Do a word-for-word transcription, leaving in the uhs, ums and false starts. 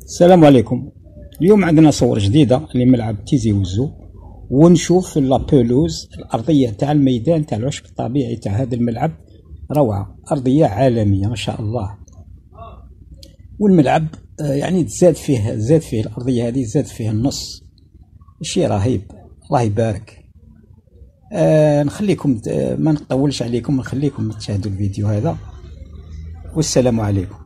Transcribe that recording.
السلام عليكم. اليوم عندنا صور جديدة لملعب تيزي وزو، ونشوف لابولوز الأرضية تاع الميدان تاع العشب الطبيعي تاع هذا الملعب. روعة، أرضية عالمية ما شاء الله. والملعب يعني زاد فيه زاد فيه الأرضية هذه زاد فيه النص، شيء رهيب. الله يبارك. آه نخليكم آه ما نطولش عليكم، نخليكم تشاهدوا الفيديو هذا، والسلام عليكم.